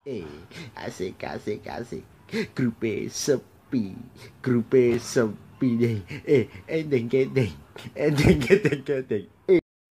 Eh, asik, asik, asik. Grupe sepi deh. Endeng kedeng, endeng kedeng kedeng.